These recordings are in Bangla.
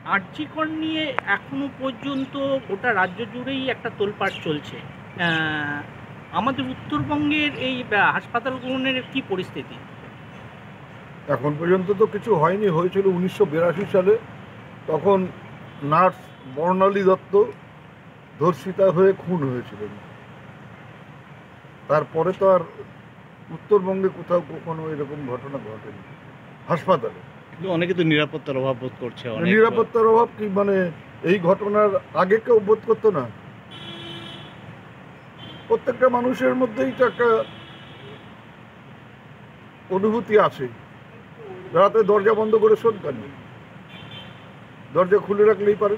আরজি কর নিয়ে এখনো পর্যন্ত গোটা রাজ্য জুড়েই একটা তোলপাড় চলছে। আমাদের উত্তরবঙ্গের এই হাসপাতালগুলোর কি পরিস্থিতি? এখন পর্যন্ত তো কিছু হয়নি। হয়েছিল 1982 সালে, তখন নার্স বর্ণালী দত্ত ধর্ষিতা হয়ে খুন হয়েছিলেন। তারপরে তো আর উত্তরবঙ্গে কোথাও কখনো এরকম ঘটনা ঘটেনি হাসপাতালে। অনেকে তো নিরাপত্তার অভাব বোধ করছে। নিরাপত্তার অভাব কি, মানে এই ঘটনার আগে কেউ বোধ করতো না? প্রত্যেকটা মানুষের মধ্যেই তো একটা অনুভূতি আছে। রাতে দরজা বন্ধ করে শোন কেন? দরজা খুলে রাখলেই পারেন।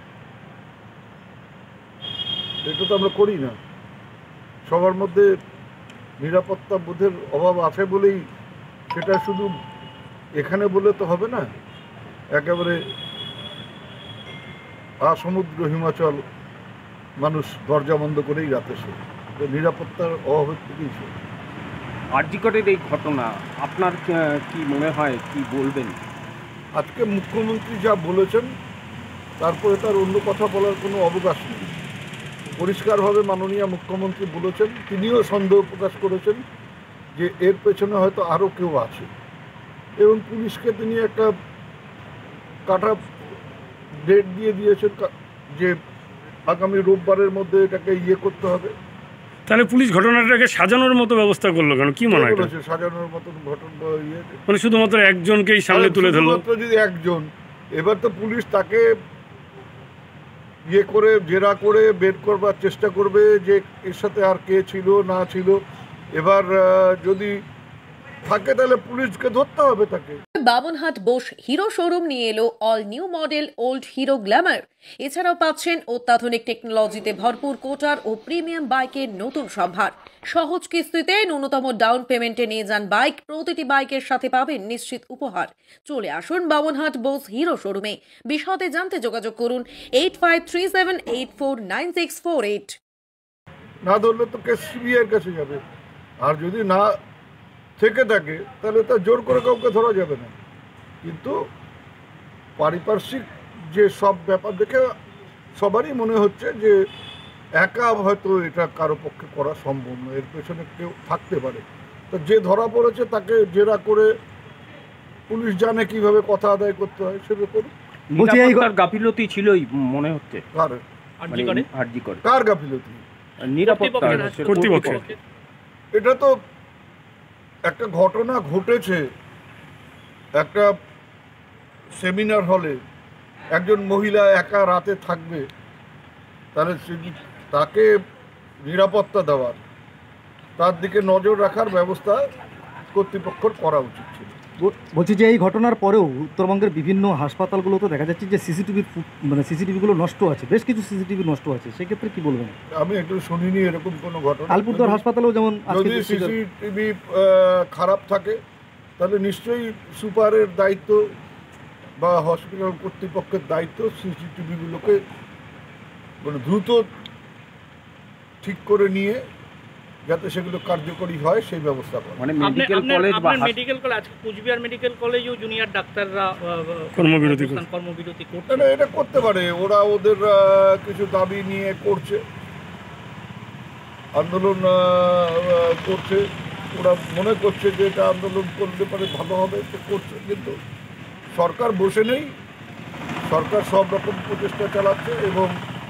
এটা তো আমরা করি না। সবার মধ্যে নিরাপত্তা বোধের অভাব আছে বলেই সেটা শুধু এখানে বলে তো হবে না। একেবারে সমুদ্র হিমাচল মানুষ দরজা বন্ধ করেই রাতে শোয়। নিরাপত্তার অভাবের থেকেই শোয়। আরজি করের এই ঘটনা আপনার কি মনে হয়, কি বলবেন? আজকে মুখ্যমন্ত্রী যা বলেছেন, তারপরে তার অন্য কথা বলার কোনো অবকাশ নেই। পরিষ্কারভাবে মাননীয় মুখ্যমন্ত্রী বলেছেন, তিনিও সন্দেহ প্রকাশ করেছেন যে এর পেছনে হয়তো আরও কেউ আছে, এবং পুলিশকে তিনি একটা কাটা ডেট দিয়ে দিয়েছেন যে আগামী রোববারের মধ্যে এটাকে করতে হবে। তাহলে পুলিশ ঘটনাটাকে সাজানোর মতো ব্যবস্থা করলো কেন? কি মনে হয় সাজানোর মতন ঘটনা? মানে শুধুমাত্র একজনকেই সামনে তুলে ধরলো? যদি একজন, এবার তো পুলিশ তাকে করে জেরা করে বের করবার চেষ্টা করবে যে এর সাথে আর কে ছিল না ছিল। এবার যদি থাকে তাহলে পুলিশকে ধরতে হবে তাকে। বামনহাট বোস হিরো শোরুম নিয়ে এলো all new model old Hero Glamour. এছাড়াও পাচ্ছেন অত্যাধুনিক টেকনোলজিতে ভরপুর কোটার ও প্রিমিয়াম বাইকের নতুন সম্ভার। সহজ কিস্তিতে ন্যূনতম ডাউন পেমেন্টে নিয়ে যান বাইক। প্রতিটি বাইকের সাথে পাবেন নিশ্চিত উপহার। চলে আসুন বামনহাট বোস হিরো শোরুমে। বিশদে জানতে যোগাযোগ করুন 8537849648। না ধরলে তো কেস সিবিআইয়ের কাছে যাবে, আর যদি না থেকে থাকে তাহলে তো জোর করে কাউকে ধরা যাবে না। কিন্তু পারিপার্শ্বিক যে সব ব্যাপার দেখে সবারই মনে হচ্ছে যে একা হয়তো এটা কারো পক্ষে করা সম্ভব নয়, এর পেছনে কেউ থাকতে পারে। তো যে ধরা পড়েছে তাকে জেরা করে পুলিশ জানে কিভাবে কথা আদায় করতে হয়, সেটা করুন। গাফিলতি ছিলই মনে হচ্ছে। কার গাফিলতি? নিরাপত্তা কর্তৃপক্ষের। এটা তো একটা ঘটনা ঘটেছে একটা সেমিনার হলে, একজন মহিলা একা রাতে থাকবে, তাহলে তাকে নিরাপত্তা দেওয়ার, তার দিকে নজর রাখার ব্যবস্থা কর্তৃপক্ষের করা উচিত ছিল। বলছি যে এই ঘটনার পরেও উত্তরবঙ্গের বিভিন্ন হাসপাতালগুলোতে দেখা যাচ্ছে যে সিসিটিভিগুলো নষ্ট আছে, বেশ কিছু সিসিটিভি নষ্ট আছে, সেক্ষেত্রে কি বলবেন? আমি একটু শুনিনি এরকম কোনো ঘটনা। আলিপুরদুয়ার হাসপাতালেও যেমন যদি সিসিটিভি খারাপ থাকে তাহলে নিশ্চয়ই সুপারের দায়িত্ব বা হসপিটাল কর্তৃপক্ষের দায়িত্ব সিসিটিভিগুলোকে মানে দ্রুত ঠিক করে নিয়ে যাতে সেগুলো কার্যকরী হয় সেই ব্যবস্থা করা। মানে মেডিকেল কলেজ বা মেডিকেল কলেজ, আজকে কুচবিহার মেডিকেল কলেজেও জুনিয়র ডাক্তাররা কর্মবিরতি করছে। এটা করতে পারে, ওরা ওদের কিছু দাবি নিয়ে করছে, আন্দোলন করছে, ওরা মনে করছে যে এটা আন্দোলন করতে পারে ভালো হবে, তো করছে। কিন্তু সরকার বসে নেই, সরকার সব রকম প্রচেষ্টা চালাচ্ছে, এবং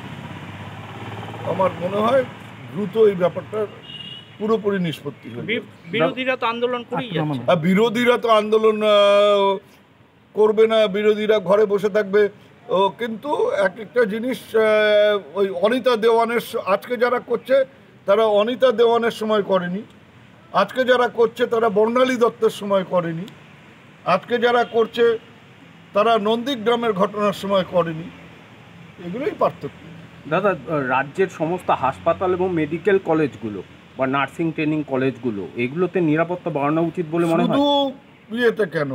আমার মনে হয় দ্রুত এই ব্যাপারটা পুরোপুরি নিষ্পত্তি হবে। বিরোধীরা তো আন্দোলন করেই যাচ্ছে। বিরোধীরা তো আন্দোলন করবে না, বিরোধীরা ঘরে বসে থাকবে। কিন্তু একটা জিনিস, ওই অনিতা দেওয়ানের আজকে যারা করছে তারা অনিতা দেওয়ানের সময় করেনি, আজকে যারা করছে তারা বর্ণালী দত্তের সময় করেনি, আজকে যারা করছে তারা নন্দীগ্রামের ঘটনার সময় করেনি। এগুলোই পার্থক্য। দাদা, রাজ্যের সমস্ত হাসপাতাল এবং মেডিকেল কলেজগুলো বা নার্সিং ট্রেনিং কলেজগুলো, এগুলোতে নিরাপত্তা বাড়ানো উচিত বলে মনে হয়। শুধু ইয়েতে কেন,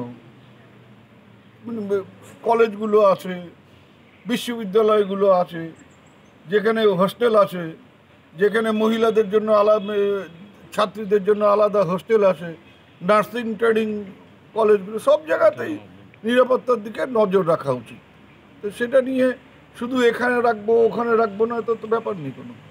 কলেজগুলো আছে, বিশ্ববিদ্যালয়গুলো আছে, যেখানে হোস্টেল আছে, যেখানে মহিলাদের জন্য আলাদা, ছাত্রীদের জন্য আলাদা হোস্টেল আছে, নার্সিং ট্রেনিং কলেজগুলো, সব জায়গাতেই নিরাপত্তার দিকে নজর রাখা উচিত। তো সেটা নিয়ে শুধু এখানে রাখবো ওখানে রাখবো না, তো ব্যাপার নেই কোনো।